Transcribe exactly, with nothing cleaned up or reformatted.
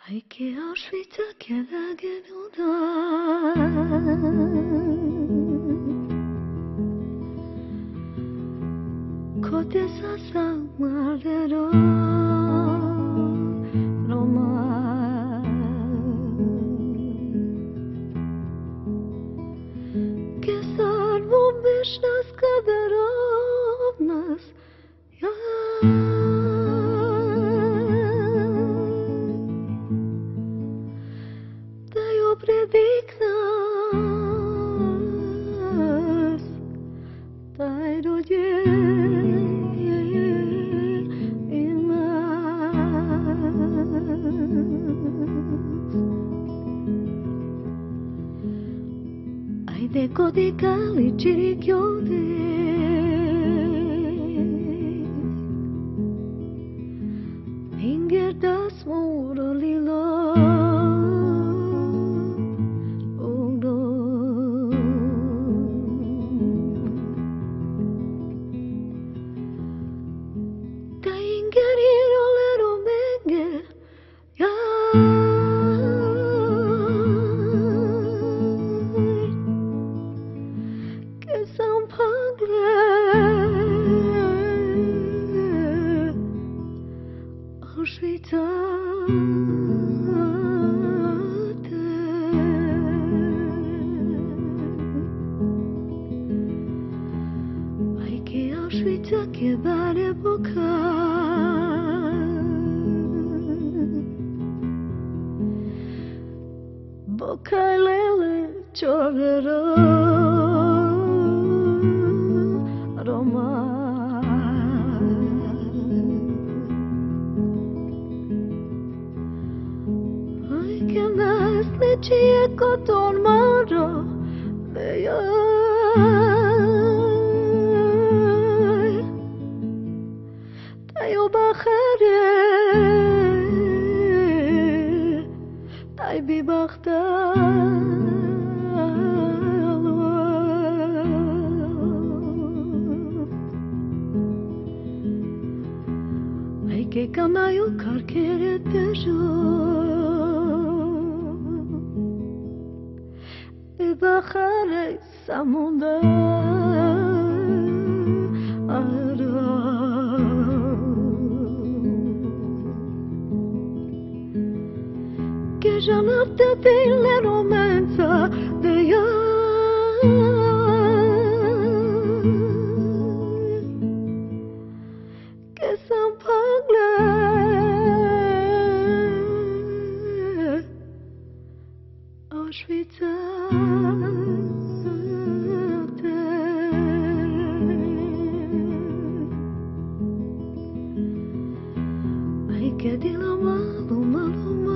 Ai che Auschwitz che la genuda Kote sa malero Roma Che salvo vishnas kaderovnas Ja prediknas taj rođe i nas. Ajde kodikali čirikjode Inger da smo urolilo Auschwitz che vale boca Boca lele ciorero Roma Ai che nas leci e coton maro Leia Ay bir baktım Ay que camayo carquere tejo E bajare samunda Che già notte delle romanza de Che san parle Auschwitz Ai che di la malo malo